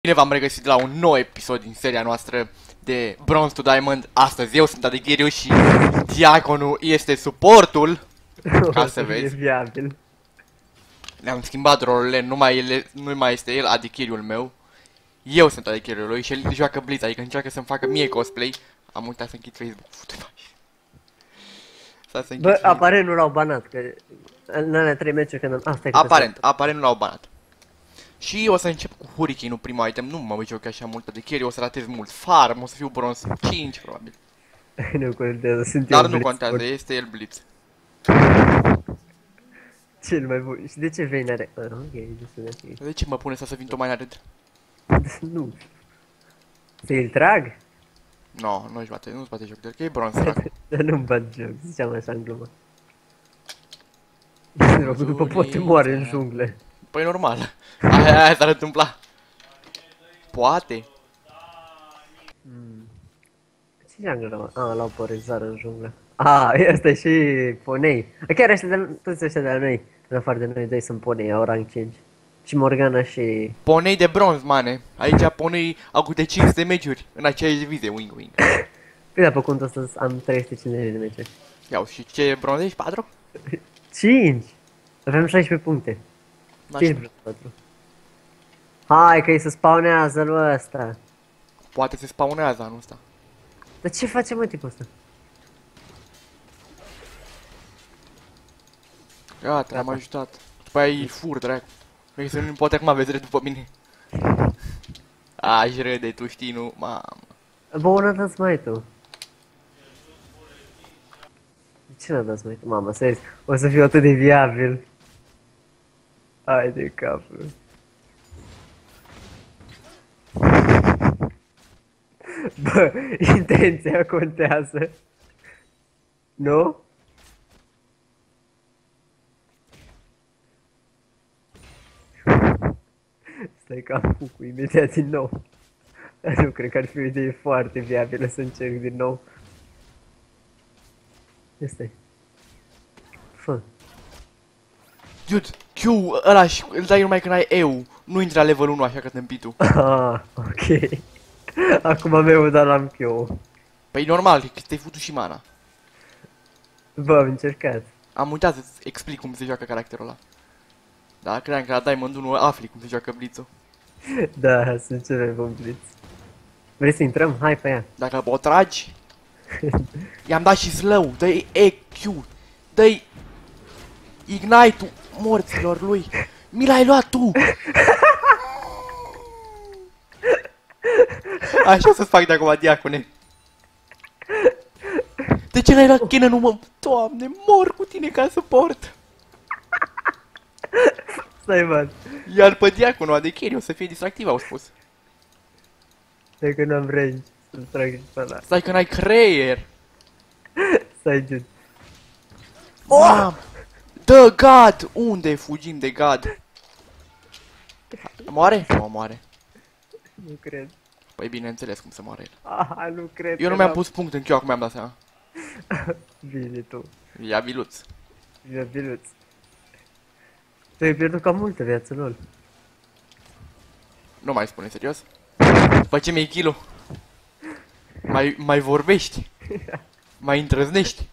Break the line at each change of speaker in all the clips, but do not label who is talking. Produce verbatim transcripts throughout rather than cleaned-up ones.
Bine v-am regăsit la un nou episod din seria noastră de Bronze to Diamond. Astăzi eu sunt Adichiriu și Diaconul este suportul. Ca să vezi.
Viabil.
Ne-am schimbat rolurile, nu mai, ele, nu mai este el Adichiriul meu. Eu sunt Adichiriul lui și el joacă Blitz, adică încearcă să-mi facă mie cosplay. Am uitat să închid Facebook.
Bă, aparent nu l-au banat, că în alea trei meciuri când... Ah, stai că
aparent, aparent nu l-au banat. Și o să încep cu Hurricane-ul, prima item, nu mă joc așa mult de carry, o să ratez mult farm, o să fiu bronz cinci probabil.
Nu contează, sunt
Dar
eu
nu
Blitz
contează,
sport.
este el Blitz.
Cel mai bun. Și de ce Vayne are... Ah, ok, destul de ok.
De ce mă pune să vin tot mai red?
Nu. Să-i trag?
No, nu-și bate, nu-ți bate joc de el, că e bronz sărac.
Dar nu-mi bat joc, ziceam așa în glumă. După poate moare în jungle.
Păi normal, aia, aia s-ar întâmpla. Poate.
Mm. Ce jungle l-au? Ah, l-au părăzat în junglă. Ah, ăsta e și ponei. Chiar ăștia de, toți ăștia de la noi, în afară de noi doi sunt ponei, au rank cinci. Și Morgana și...
Ponei de bronz, mane. Aici ponei au câte cinci sute meciuri în aceeași divizie, wing wing.
Păi da, pe cont ăsta am trei sute cincizeci de meciuri.
Iau, și ce bronz ești? patru?
cinci! Avem șaisprezece puncte.
Nașpa.
cinci patru. Hai că îi se spawnează lui ăsta.
Poate se spawnează anul ăsta.
Dar ce face mă tipul ăsta?
Gata, am ajutat. După aia îi fur, dracu. Vrei să nu poate acum aveți red după mine. Aș râde, tu știi, nu? Mamă.
Bă, una dați mai tu. Ce n-a dați mai tu? Mama, serios, o să fiu atât de viabil. Hai de capul. Bă, intenția contează. Nu? Stai că am cu imediat din nou. Dar nu cred că ar fi o idee foarte viabilă să încerc din nou. Este. Fă.
Dude, Q, ăla și îl dai numai când ai E U. Nu intra level unu așa că te împi tu.
Ah, ok. Acum am eu, dar l-am eu.
Păi normal, că te-ai futut și mana.
Bă, am încercat.
Am uitat să-ți explic cum se joacă caracterul ăla. Da, credeam că la Diamond unu afli cum se joacă Blitz-ul.
Da, sunt cel mai bun Blitz. Vrei să intrăm? Hai pe ea.
Dacă o tragi, i-am dat și slow, dă-i E Q, dă-i Ignite-ul morților lui. Mi l-ai luat tu! Așa să-ți fac de acum, Diacone. De ce l-ai luat Cannon-ul, mă? Doamne, mor cu tine ca suport!
Stai, man.
Iar pe Diaconul de carry o să fie distractiv, au spus.
Stai că n-am range să-l trag și pe ăla.
Stai că n-ai creier.
Stai, dude.
Mam! Dă God! Unde fugim de God? Moare? Nu moare.
Nu cred.
Păi bineînțeles cum să moare el.
Ah, nu cred.
Eu nu mi-am pus punct în Q, acum mi-am dat seama.
Bine tu.
Ia biluț.
Bine, binuț. Tu ai pierdut cam multă viață, lol.
Nu mai spune serios. După ce mi-ai kill-ul. Mai, mai vorbești. Mai îndrăznești.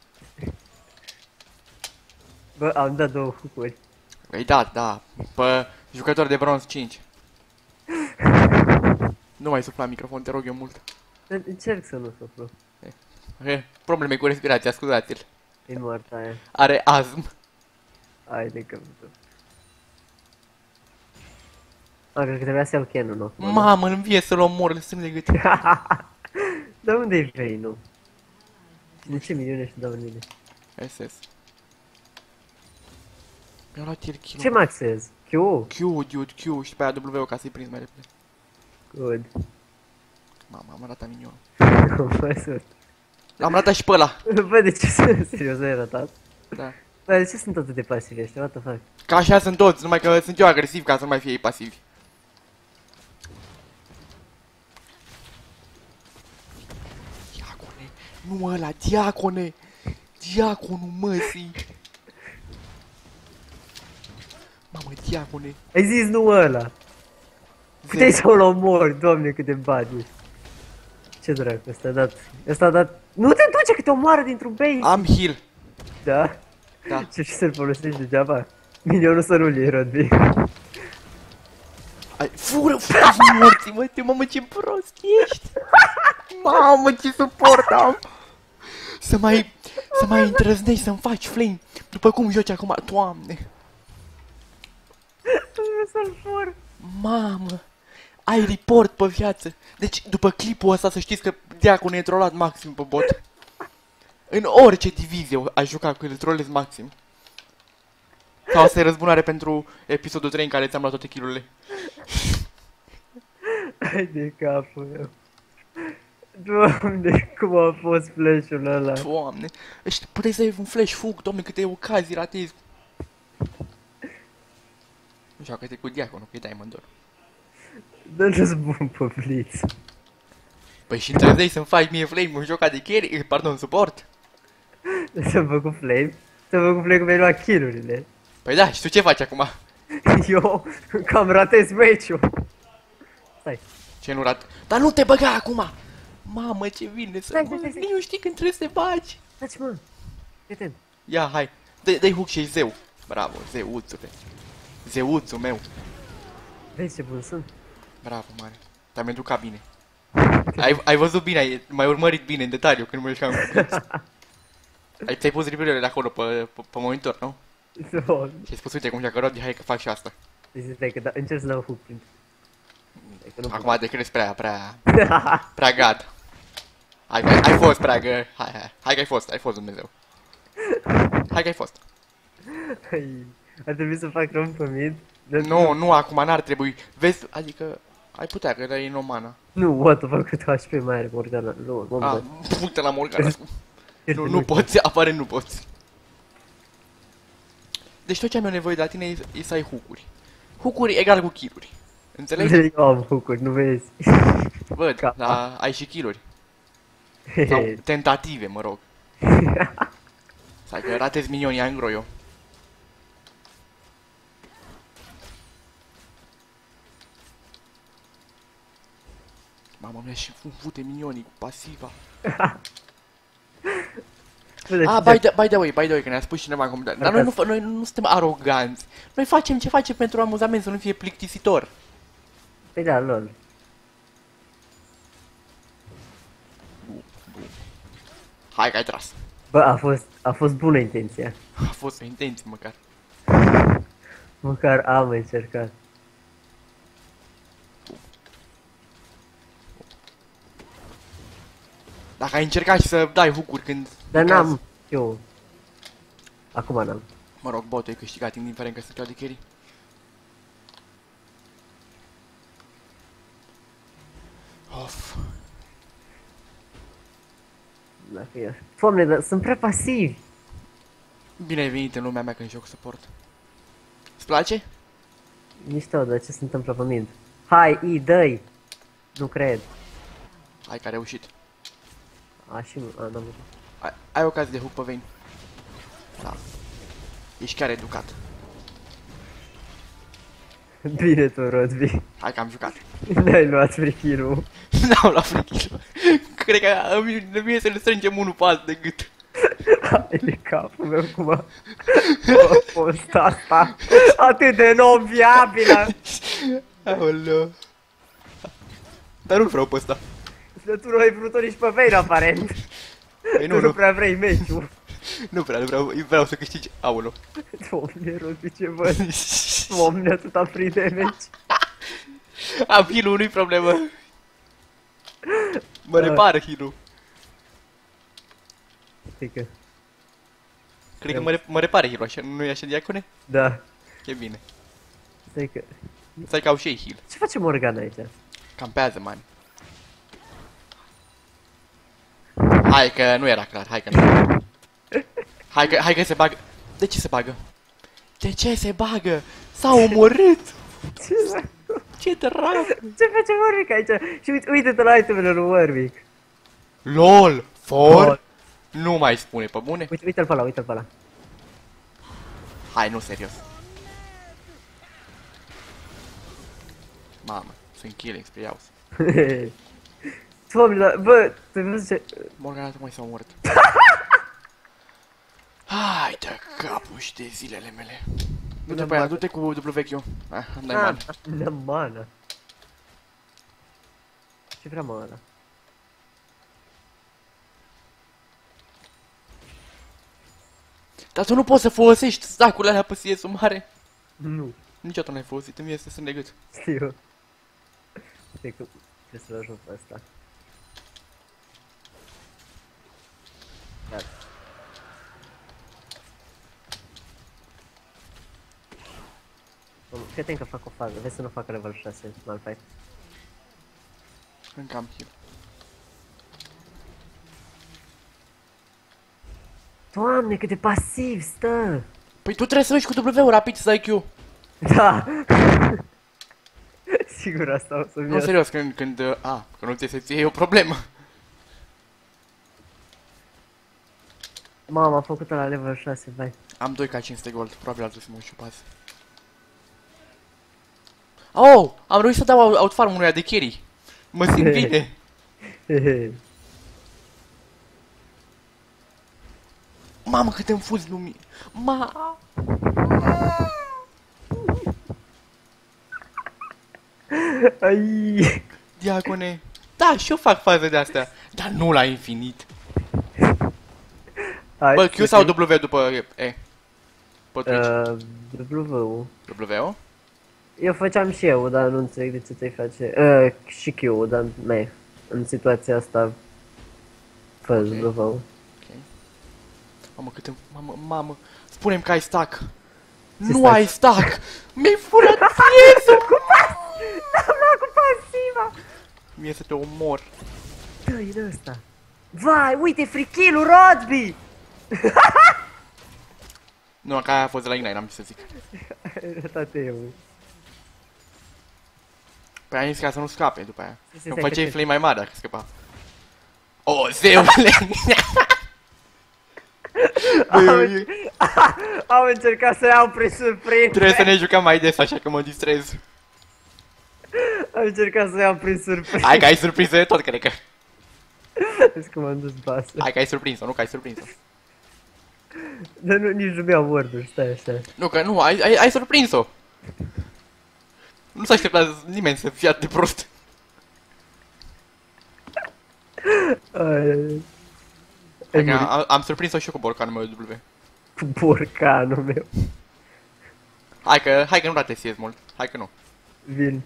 Bă, am dat două hook-uri.
Păi da, da. Pe jucător de bronz cinci. Nu mai sufla microfon, te rog eu mult.
Încerc să nu suflu.
E, probleme cu respirația, scuzați-l.
E moartă aia.
Are azm.
Hai de căpătă. A, cred că trebuia să iau cannon-ul.
Mamă, îmi vie să-l omor, îl strâng de gât.
Dar unde-i Vayne-ul? De ce milioane și dau în mine?
S S. Mi-a luat el kill.
Ce maxez? Q?
Q, dude, Q și pe aia W ca să-i prinzi mai repede.
Good.
Mama, am ratat minionul.
Am văzut.
L-am ratat și pe ăla.
Bă, de ce sunt serios, ai ratat?
Da.
Bă, de ce sunt atât de pasivi ăștia? What the fuck?
Ca așa sunt toți, numai că sunt eu agresiv ca să nu mai fie ei pasivi. Diacone, nu ăla, Diacone! Diaconul măsii! Mamă, Diacone!
Ai zis nu ăla! Puteai să-l omori, doamne, cât de bad ești. Ce dracu, ăsta a dat... Ăsta a dat... Nu te duce că te omoară dintr-un base!
Am heal.
Da?
Da.
Ce și să-l folosești degeaba? Minionul să nu-l iei, Rodby.
Ai, fură, fură, morții, mă, te mamă ce prost ești. Mamă, ce suport am. Să mai, să mai îndrăznești să-mi faci flame. După cum joci acum, Doamne.
Să-l fur.
Mamă, ai report pe viață. Deci, după clipul ăsta să știți că Deacon e trollat maxim pe bot. În orice divizie aș juca cu el, trolez maxim. Sau asta e răzbunare pentru episodul trei în care ți-am luat toate kill-urile.
Hai de capul meu. Doamne, cum a fost flash-ul ăla.
Doamne, ești, puteai să iei un flash fug, doamne, câte ocazii ratezi. Joacă-te cu Diaconul, că e Diamond doar.
Dă-l-ți bun pe Blitz.
Păi și întrezeai să-mi faci mie flame în joca de carry, pardon, support?
Să-mi făcut flame. Să-mi făcut flame că mi-ai luat kill-urile.
Păi da, și tu ce faci acum?
Eu cam ratez meciul. Stai.
Ce nu rat? Dar nu te băga acum! Mamă, ce vine să...
Stai, stai, stai, stai.
Nici nu știi când trebuie să te bagi.
Taci, mă. Prieten.
Ia, hai, dă-i dă hook și zeu. Bravo, zeuțule. Zeuțul meu.
Vezi ce bun sunt?
Bravo, mare. Te-am educat bine. Ai, ai văzut bine, ai mai urmărit bine în detaliu când mă jucam cu Blitz. Ai ți-ai pus ripperele acolo pe, pe, pe monitor, nu?
Doamne.
Și ai spus, uite cum joacă Roddy, hai că fac și asta.
Deci stai că da, încerc să dau hook prin. Stai că nu
Acum te crezi prea, prea, prea gad. Hai, hai, ai fost prea gă... Hai, hai, hai că ai fost, ai fost Dumnezeu. Hai că ai fost.
Hai, ar trebui să fac rând pe mid. Dar
Nu, nu, acum n-ar trebui. Vezi, adică, ai putea, că e în mana.
Nu, what the fuck, cât H P mai are Morgana. Lol, mă
Ah,
bă.
uite la Morgana. Nu, nu poți, aparent nu poți. Deci tot ce am eu nevoie de la tine e, e să ai hook-uri. Hook-uri egal cu kill-uri. Înțelegi?
Eu am hook-uri, nu vezi?
Văd,
Capa.
dar ai și kill-uri. Sau tentative, mă rog. Stai că ratezi minionii angro eu. Mamă, mi-a și fute minionii cu pasiva. Ah, by the, by the way, by the way, că ne-a spus cineva acum, dar noi nu, noi nu suntem aroganți. Noi facem ce facem pentru amuzament, să nu fie plictisitor.
Păi da, lol.
Hai că ai tras.
Bă, a fost, a fost bună intenția.
A fost o intenție măcar.
Măcar am încercat.
Dacă ai încercat și să dai hook-uri când...
Dar n-am, eu... Acum n-am.
Mă rog, botul e câștigat, indiferent că sunt eu de carry. Of.
Dacă eu... Doamne, dar sunt prea pasivi.
Bine ai venit în lumea mea când joc support. Îți place?
Mișto, dar ce se întâmplă pe mid? Hai, I, dă-i! Nu cred.
Hai că a reușit.
A, și nu, a, n-am văzut.
Ai, ai ocazie de hook pe vein. Da. Ești chiar educat.
Bine tu, Rodby.
Hai că am jucat.
N-ai luat free kill-ul.
N-am luat free kill. Cred că îmi vine să ne strângem unul pe altul de gât.
Hai de capul meu, cum a... a fost asta. Atât de non-viabilă.
Aoleu. Dar nu vreau pe ăsta.
Dar tu nu ai vrut-o nici pe Vayne, aparent.
Păi
Nu,
nu,
nu
nu.
prea vrei meciul.
Nu prea, nu vreau, vreau să câștigi. Aoleu.
Doamne, Rodby, ce văd. Doamne, atâta free damage.
Am heal-ul, nu-i problemă. Mă repară heal-ul.
Stai că...
Cred că mă, re mă repare heal-ul, așa, nu e așa, Diacone?
Da.
E bine.
Stai că...
Stai că au și ei heal.
Ce face Morgana aici?
Campează, man. Hai că nu era clar, hai că nu. Hai că, hai că se bagă. De ce se bagă? De ce se bagă? S-a omorât!
Ce,
Ce dracu!
ce face Warwick aici? Și uite, uite-te la itemele lui Warwick.
LOL! For?
For.
Nu mai spune, pe bune?
Uite, uite-l pe ăla, uite-l pe ăla.
Hai, nu, serios. Mamă. Sunt killing spre iau.
Doamne, dar, bă, tu vezi ce...
Morgana tocmai s-a omorât. Hai de capul și de zilele mele. Du-te pe aia, du-te cu dublu vechiul. Ah, am dai mana.
N-am mana. Ce vrea mă ăla?
Dar tu nu poți să folosești stacurile alea pe C S-ul mare?
Nu.
Niciodată n-ai folosit, îmi este să negăt.
Știu. Cred că trebuie să-l ajut pe ăsta. Gata. Fii atent că fac o fază, vezi să nu facă level șase, Malphite.
Încă am heal.
Doamne, cât de pasiv stă!
Păi tu trebuie să mergi cu W rapid să dai Q.
Da! Sigur asta o să-mi
Nu,
iau.
serios, când, când, uh, a, că nu ți se ție, e o problemă.
Mama, am făcut la level șase, vai.
Am doi K cinci sute gold, probabil ar trebui să mă uși pas. Oh, am reușit să dau outfarm unuia de carry. Mă simt bine. Mamă, cât îmi fuzi lumii. Ma.
Ai.
Diacone. Da, și eu fac faze de astea, dar nu la infinit.
Hai,
Bă, Q sau W după E? Pe Twitch.
Uh, W-ul.
W-ul?
Eu făceam și eu, dar nu înțeleg de ce ți-ai face. Uh, și Q-ul, dar me. În situația asta fă
Ok.
W-ul.
Ok. Mamă, cât îmi... Mamă, mamă. Spune-mi că ai stack. Nu
stack?
ai stack! Mi-ai furat ție-sul!
N-am luat cu pasiva!
Mie să te omor.
Dă-i de ăsta. Vai, uite, free kill-ul Rodby!
Nu, că aia a fost de la Ignite, n-am ce să zic.
Toate eu.
Păi ai zis ca să nu scape după aia.
Stai, stai,
Îmi
stai,
făceai
că-
flame mai mare dacă scăpa. O, zeule! Băi,
Am,
eu- eu-
am încercat să iau prin surprindere.
Trebuie să ne jucăm mai des, așa că mă distrez.
Am încercat să iau prin surprindere.
Hai că ai surprins de tot, cred că.
Vezi că m-am dus basă.
Hai că ai surprins-o, nu că ai surprins-o.
Dar nu, nici nu mi-au word-uri, stai așa.
Nu, că nu, ai, ai, ai surprins-o. Nu s-a așteptat nimeni să fie atât de prost.
Ai,
Hai că am, am surprins-o și eu cu borcanul meu W.
cu borcanul meu.
Hai că, hai că nu ratesiez mult. Hai că nu.
Vin.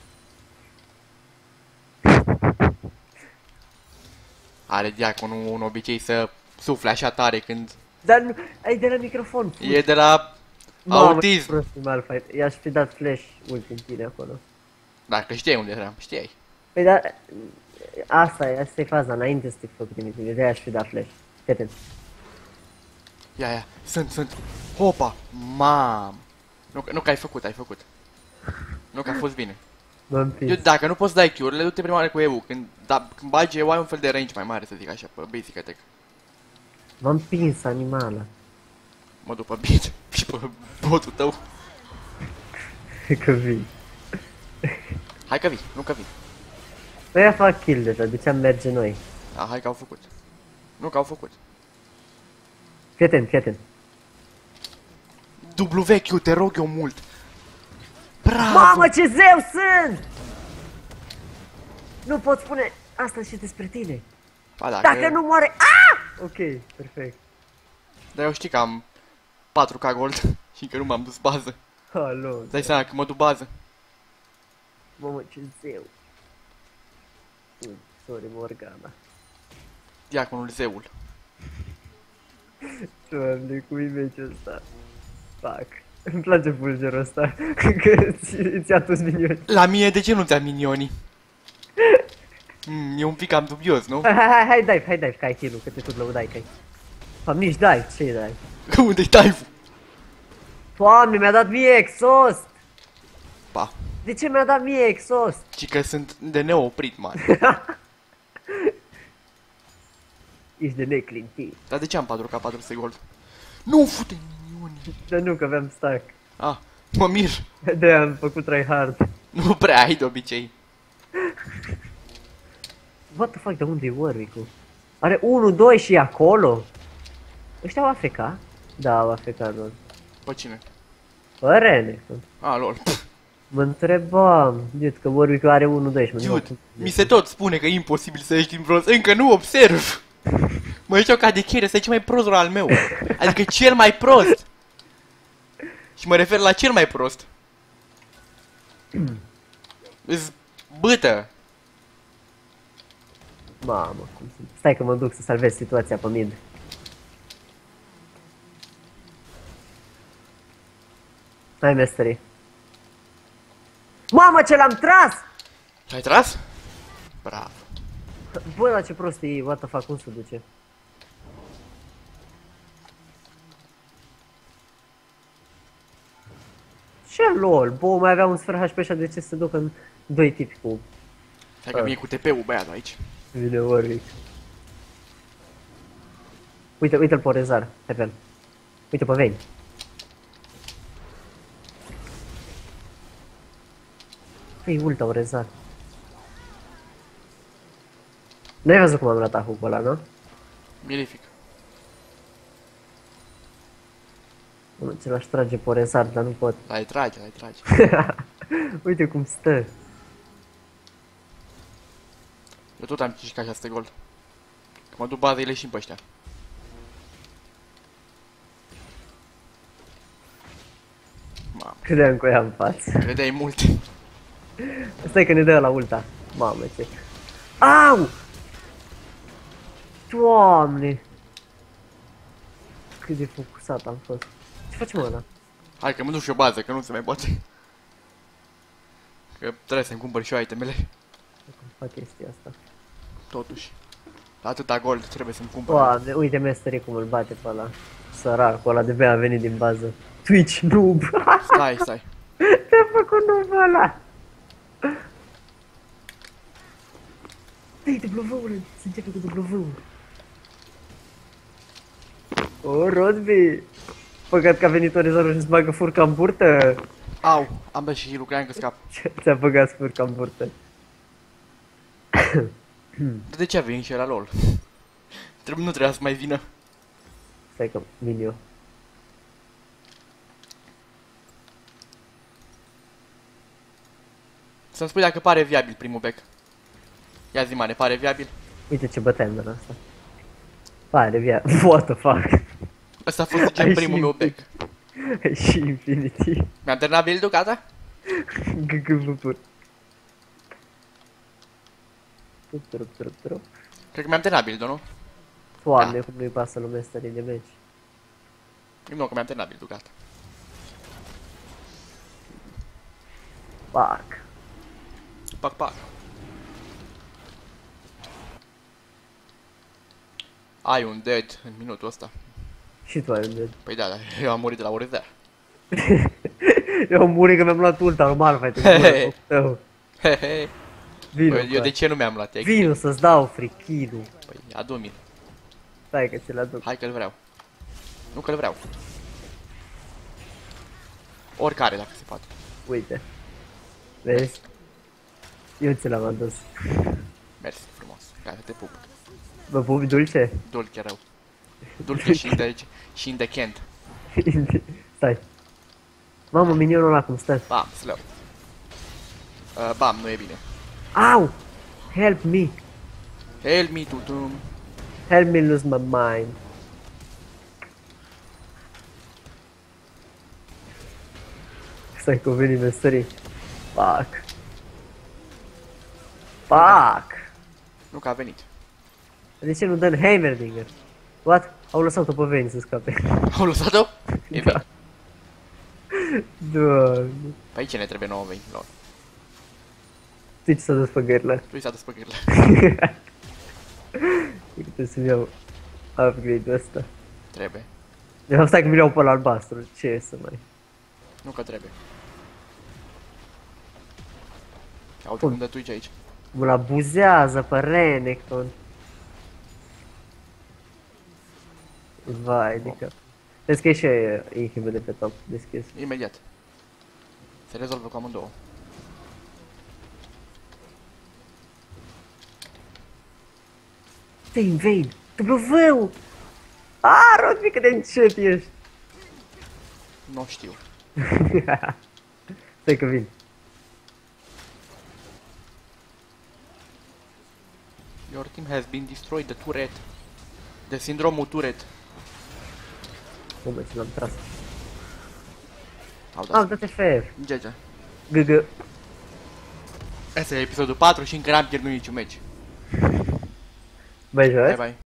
Are diaconul un obicei să sufle așa tare când
Dar nu, ai de la microfon. fugi.
e de la
Mamă,
autism.
ce prost e Malphite. I-aș fi dat flash ult în tine acolo.
Dacă știai unde eram, știai.
Păi da, asta e, asta e faza, înainte să te fac tine, de-aia aș fi dat flash. Fii atent.
Ia, ia, sunt, sunt. Hopa, mam. Nu, că- nu că ai făcut, ai făcut. Nu că a fost bine.
M-am
Eu,
prins.
dacă nu poți să dai Q-urile, du-te prima oară cu E U. Când, da, când bagi E U ai un fel de range mai mare, să zic așa, pe basic attack.
M-am prins, animala.
Mă duc pe beat și pe botul tău.
Că vin.
Hai că vii, nu că vii.
Păi ea fac kill deja, de ce am merge noi?
Da, hai că au făcut. Nu că au făcut.
Fii atent, fii atent.
W Q, te rog eu mult. Bravo!
Mamă, ce zeu sunt! Nu pot spune asta și despre tine.
Ba, dacă,
Dacă nu moare... Ah! Ok, perfect.
Dar eu știi că am patru K gold și că nu m-am dus bază.
Alo.
Îți dai seama că mă duc bază.
Mamă, ce zeu. Ui, sorry, Morgana.
Diaconul zeul.
Doamne, cum e meciul ăsta? Fac. Îmi place fulgerul ăsta. Că ți- ți-a toți minioni.
La mie de ce nu ți-am minionii? Mm, e un pic cam dubios, nu?
Hai, hai, hai, hai dive, hai dive, că ai heal-ul, că te tot lăudai că ai. Am nici dive, ce dive?
Unde-i dive-ul?
Doamne, mi-a dat mie exhaust!
Pa.
De ce mi-a dat mie exhaust?
Ci că sunt de neoprit, man.
Ești de neclintit.
Dar de ce am patru K patru sute gold? Nu fute minionii.
Dar nu, că aveam stack.
Ah, mă mir.
De-aia am făcut tryhard.
Nu prea ai de obicei.
What the fuck, de unde e Warwick-ul? Are unu, doi și e acolo? Ăștia au A F K? Da, au A F K, lol.
Pe cine?
Bă, Rene.
A, lol.
Mă întrebam, dude, că Warwick are unu, doi și mă
Dude,
întrebam.
mi se tot spune că e imposibil să ieși din bronz. Încă nu observ. Mă ziceau ca de chere, să e cel mai prost rol al meu. Adică cel mai prost. Și mă refer la cel mai prost. Îs bâtă.
Mamă, cum sunt. Stai că mă duc să salvez situația pe mid. Hai, mesterii. Mamă, ce l-am tras!
L-ai tras? Bravo.
Bă, la ce prost e, what the fuck, cum se duce? Ce lol, bă, mai avea un sfert H P așa, de ce se duc în doi tipi cu...
Hai că vine cu T P-ul băiatul aici.
Vine Warwick. Uite, uite-l pe Rezar, hai pe el. Uite pe Vayne. Păi, ulta o Rezar. N-ai văzut cum am ratat hook-ul ăla, nu?
Mirific.
Mă, ce l-aș trage pe Rezar, dar nu pot.
L-ai trage, l-ai trage.
Uite cum stă.
Eu tot am cișcat această gol. Că mă duc bază, îi leșim pe ăștia. Mamă,
Credeam că o ia în față.
credeai mult.
Stai că ne dă la ulta. Mamă, ce... Au! Doamne! Cât de focusat am fost. Ce facem ăla?
Hai că mă duc și o bază, că nu se mai poate. Că trebuie să-mi cumpăr și eu itemele.
Cum fac chestia asta?
Totuși. La atâta gold trebuie să-mi cumpăr.
Doamne, uite mesterii cum îl bate pe ăla. Săracul ăla de-abia a venit din bază. Twitch noob!
Stai, stai.
Ce-a făcut noob ăla? Dă-i W-ul, se începe cu W-ul. O, Rodby! Păcat că a venit Orizorul și-ți bagă furca în burtă.
Au, am dat și heal-ul, cream că scap.
Ți-a băgat furca în burtă.
De, de ce a venit și era lol? Trebuie, nu trebuia să mai vină.
Stai că vin eu.
Să-mi spui dacă pare viabil primul back. Ia zi, mane, pare viabil?
Uite ce băteam de la asta. Pare via. What the fuck?
Ăsta a fost, zicem,
Ai
primul
și
meu back.
Ai și Infinity.
Mi-am terminat build-ul, gata?
G G V P. Trup, trup, trup, trup.
Cred că mi-am terminat build-ul, nu?
Doamne, cum nu-i pasă lumea asta de meci.
Nu, că mi-am terminat build-ul, gata.
Fuck.
Pac, pac. Ai un dead în minutul ăsta.
Și tu ai un dead.
Păi da, dar eu am murit de la Orizar.
Eu am murit că mi-am luat ulta, normal, fai te gură,
Hehe.
Vino,
Păi, eu de ce nu mi-am luat? Ex-
Vino să-ți dau free-kill-ul.
Păi, adu-mi.
Stai că ți-l aduc.
Hai că-l vreau. Nu că-l vreau. Oricare, dacă se poate.
Uite. Vezi? Eu ți l-am adus.
Mersi frumos. Gata, te pup.
Bă, pupi dulce?
Dulce rău. Dulce și, de, și indecent.
Stai. Mamă, minionul ăla cum stă.
Bam, slow. Uh, bam, nu e bine.
Au! Help me!
Help me, tutum.
Help me lose my mind. Stai că veni meserii. Fuck. Fuck!
Nu că a venit.
De ce nu dă în Heimerdinger? What? Au lăsat-o pe Vayne să scape.
Au lăsat-o? E bine.
Doamne.
Pe aici ne trebuie nouă vei. Lol.
Știi ce s-a dus pe gârlă?
Tu i s-a dus pe gârlă.
Trebuie să-mi iau upgrade-ul ăsta.
Trebuie.
Eu stai că mi iau pe ăla albastru. Ce să mai...
Nu că trebuie. Ia uite cum dă Twitch aici.
Mă abuzează pe Renekton. Vai de cap. Vezi că e și inhibe de pe top deschis.
Imediat. Se rezolvă cu amândouă.
Te invade! W! A, Rodney, cât de încet ești!
Nu știu.
Stai că vin.
Your team has been destroyed, the turret. De sindromul turret.
Cum ce l-am tras?
Au
Ah,
dat.
dă-te fair.
G G.
G G.
Asta e episodul patru și încă n-am pierdut niciun meci.
Băi, jos.
Bye bye.